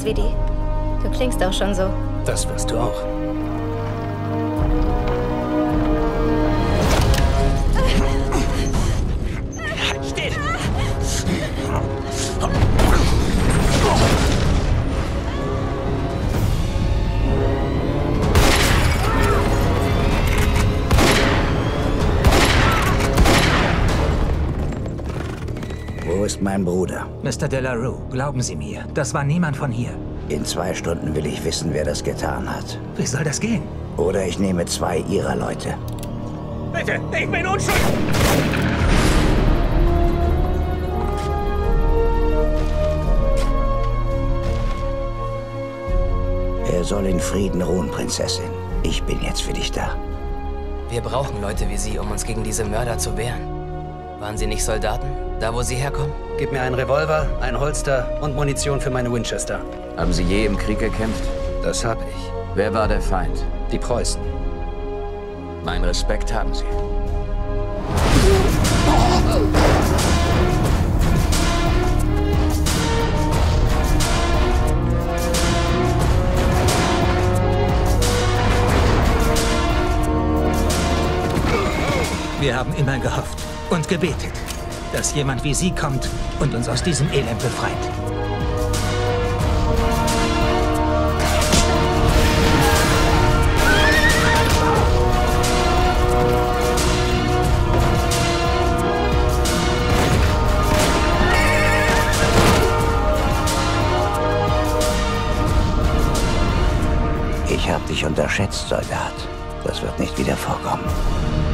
Speedy. Du klingst auch schon so. Das wirst du auch. Still! Wo ist mein Bruder? Mr. Delarue, glauben Sie mir, das war niemand von hier. In 2 Stunden will ich wissen, wer das getan hat. Wie soll das gehen? Oder ich nehme 2 Ihrer Leute. Bitte, ich bin unschuldig! Er soll in Frieden ruhen, Prinzessin. Ich bin jetzt für dich da. Wir brauchen Leute wie Sie, um uns gegen diese Mörder zu wehren. Waren Sie nicht Soldaten, da wo Sie herkommen? Gib mir einen Revolver, ein Holster und Munition für meine Winchester. Haben Sie je im Krieg gekämpft? Das habe ich. Wer war der Feind? Die Preußen. Meinen Respekt haben Sie. Wir haben immer gehofft und gebetet, dass jemand wie Sie kommt und uns aus diesem Elend befreit. Ich habe dich unterschätzt, Soldat. Das wird nicht wieder vorkommen.